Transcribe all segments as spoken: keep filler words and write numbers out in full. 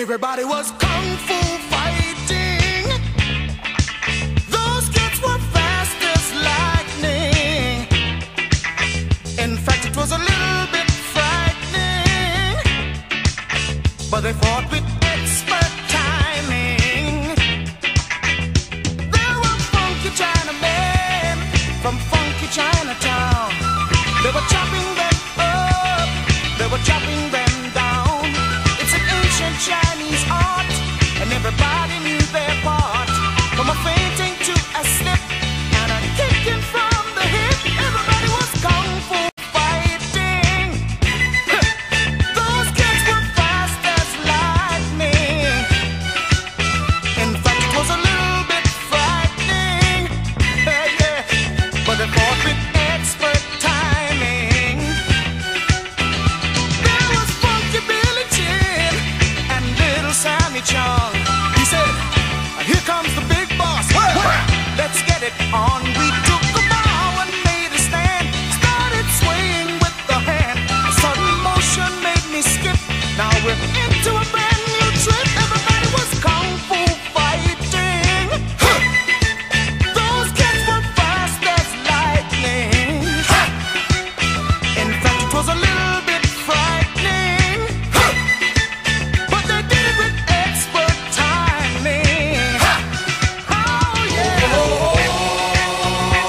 Everybody was kung fu fighting. Those kids were fast as lightning. In fact, it was a little bit frightening, but they fought with expert timing. There were funky Chinamen from funky Chinatown. They were chopping them up, they were chopping them down. It's an ancient Chinese art, and everybody knew their part. From a fainting to a slip and a kicking from the hip, everybody was kung fu fighting. Those kids were fast as lightning. In fact, it was a little bit frightening, yeah, yeah. But they fought with expert timing. There was funky Billy Chin and little Sammy Chung. He said, "Here comes the big boss. Let's get it on." We took a bow and made a stand. Started swaying with the hand. A sudden motion made me skip. Now we're into a brand new trip. Everybody was kung fu fighting. Those kids were fast as lightning. In fact, it was a little bit frightening, but they did it with expert timing. Oh yeah.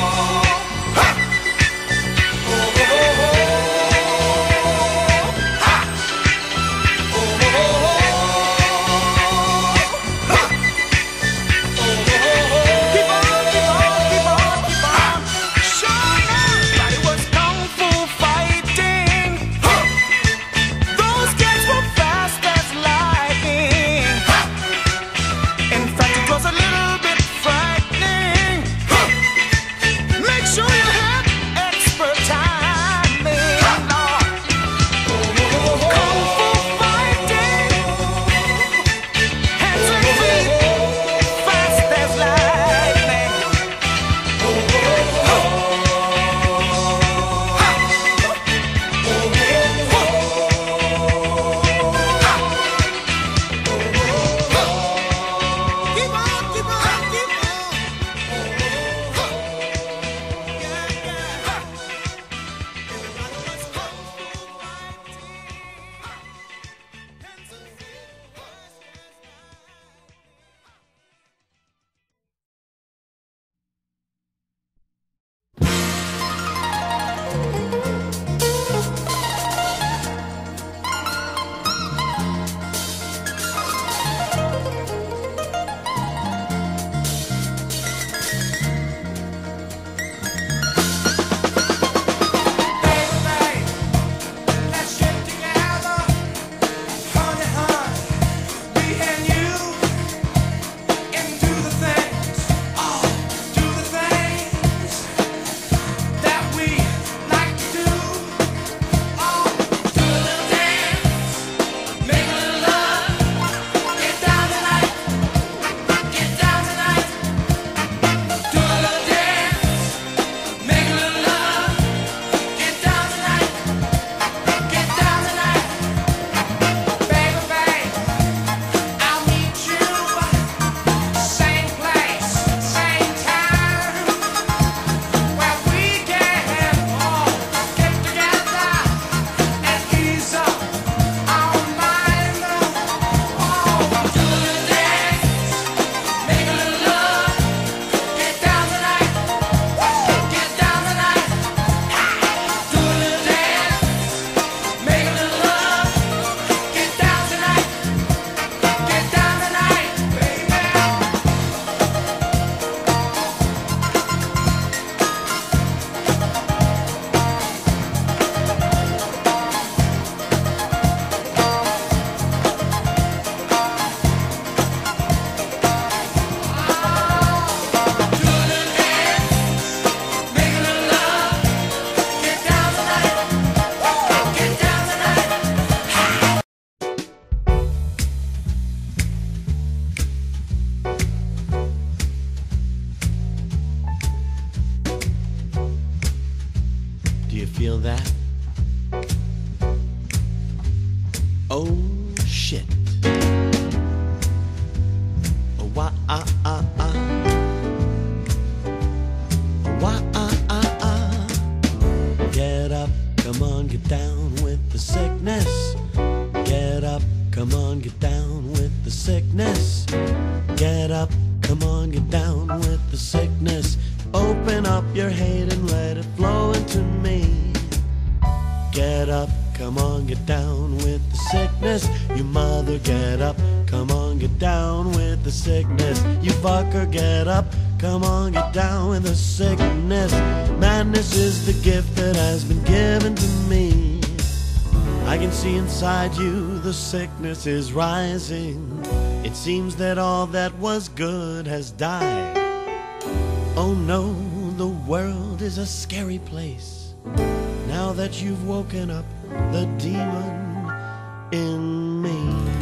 get down with the sickness. Get up, come on, get down with the sickness. Get up, come on, get down with the sickness. Open up your hate and let it flow into me. Get up, come on, get down with the sickness. You mother, get up, come on, get down with the sickness. You fucker, get up, come on, get down with the sickness. Madness is the gift that has been given to me. I can see inside you the sickness is rising. It seems that all that was good has died. Oh no, the world is a scary place. Now that you've woken up the demon in me.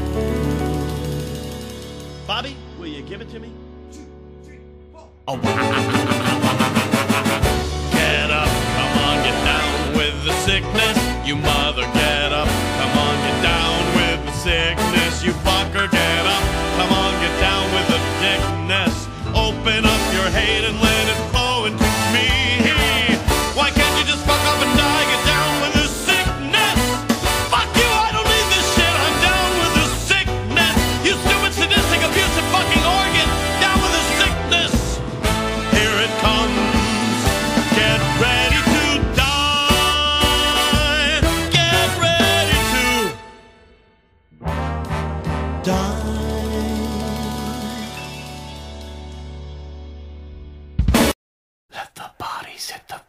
Bobby, will you give it to me? Two, three, four. Oh. Get up, come on, get down with the sickness. You mother, get up, come on, get down with the sickness. You fucker, get up, come on, get down with the dickness. Open up your hate and let it flow into me. Why can't you just fuck up and die? Get down with the sickness. Fuck you, I don't need this shit. I'm down with the sickness. You stupid, sadistic, abusive fucking organ. Down with the sickness. Here it comes. Get ready to die. Get ready to die. Let the bodies hit the